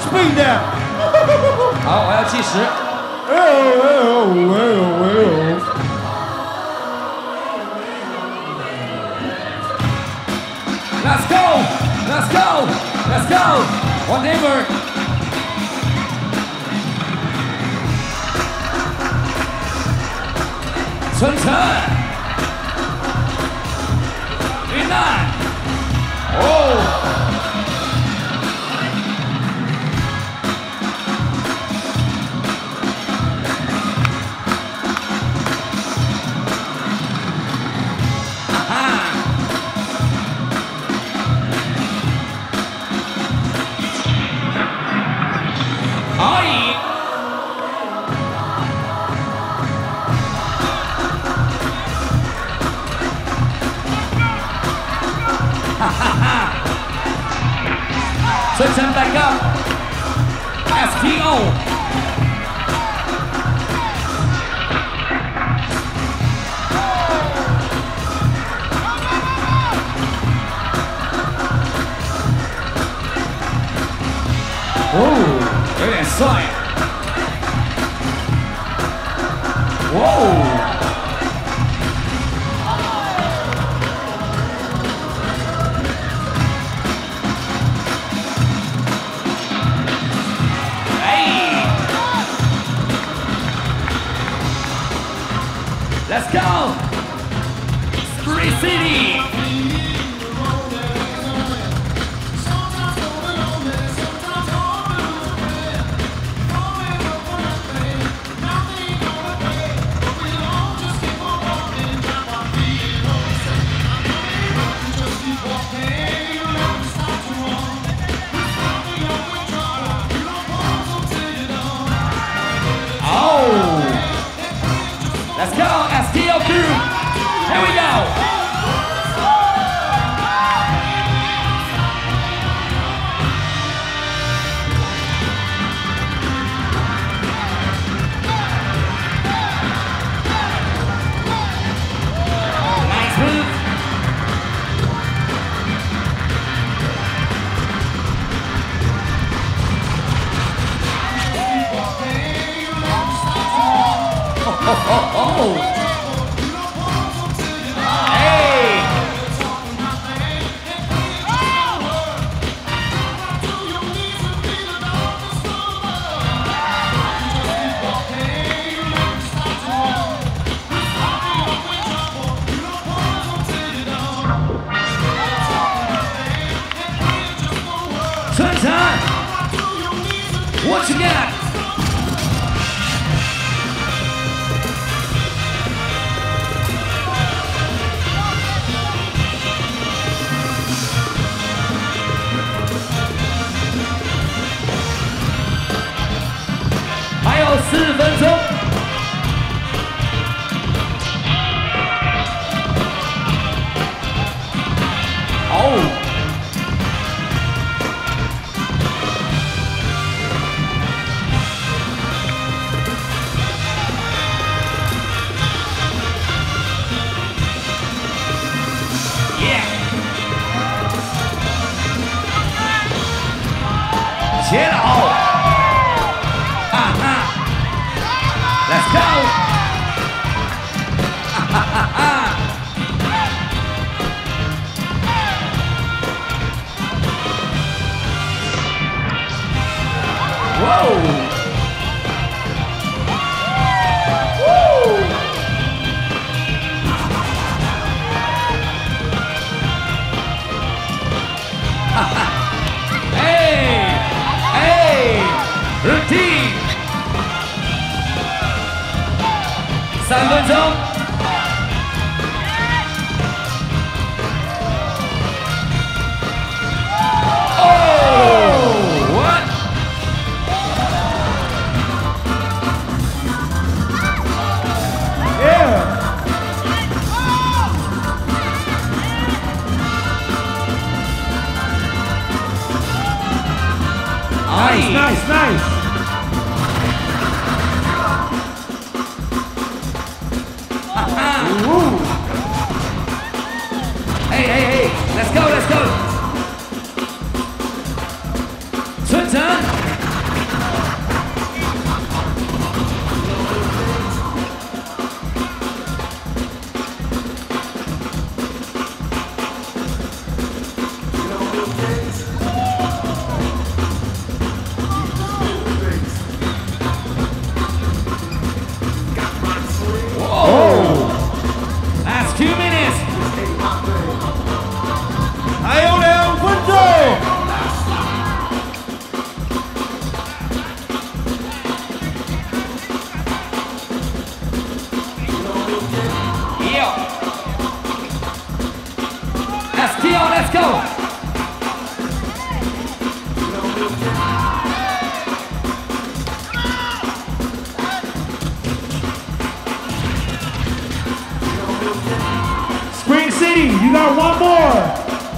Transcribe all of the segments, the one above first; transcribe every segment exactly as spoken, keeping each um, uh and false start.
Spin down。 好，我要计时。 哎呦哎呦哎呦哎呦 Let's go! Let's go! Let's go! Whatever! Chen Chen! Yunan! Oh! Switch him back up. S T O. Oh, 有点帅。Whoa. Let's go! Spree City! Let's go, S T O crew! Here we go! Nice move! Oh, oh, oh. Hey! Turn time! What you got?还有四分钟。哦。耶！切了。 Let's go! Whoa! Woo! Hey! Hey! Routine! 三分钟。Oh, what? Yeah. Nice, nice, nice. Ooh. Hey, hey, hey, let's go, let's go. Turn, turn. Spring City, you got one more.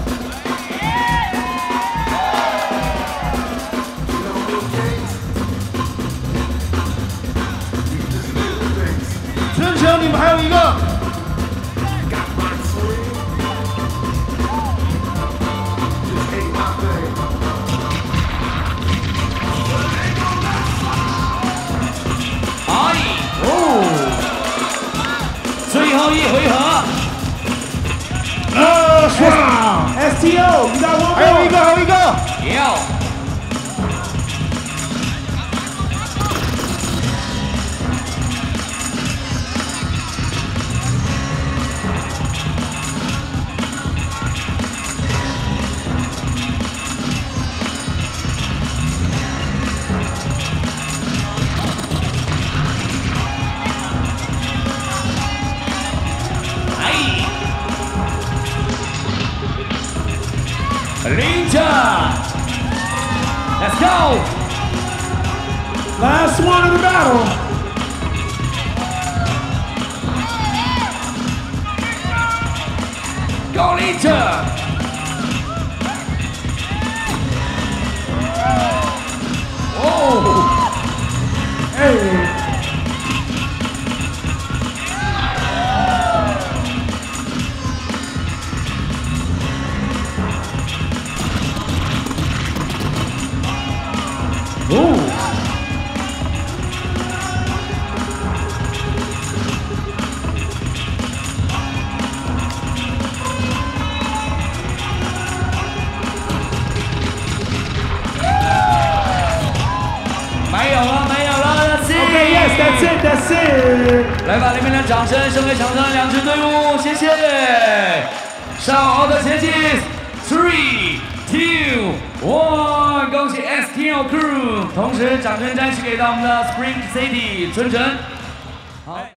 春城，你们还有一个。 哎，哦，最后一回合。 呃，爽 ！S T O， 你got one more， 还有一个，还有一个。 要。Linda, let's go. Last one of the battle. Go Linda. Oh, hey. Ooh. 没有了，没有了 ，That's it. Okay, yes, that's it, that's it. 来吧，里面的掌声送给场上两支队伍，谢谢。上好的前进 ，three, two, one， 恭喜 S T O Crew， 同时掌声展示给到我们的 Spring City 春城。好。